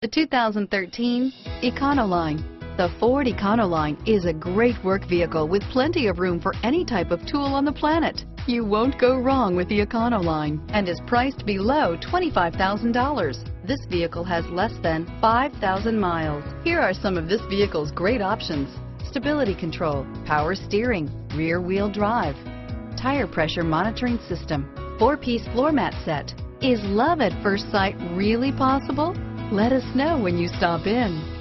The 2013 Econoline. The Ford Econoline is a great work vehicle with plenty of room for any type of tool on the planet. You won't go wrong with the Econoline and is priced below $25,000. This vehicle has less than 5,000 miles. Here are some of this vehicle's great options: stability control, power steering, rear wheel drive, tire pressure monitoring system, 4-piece floor mat set. Is love at first sight really possible? Let us know when you stop in.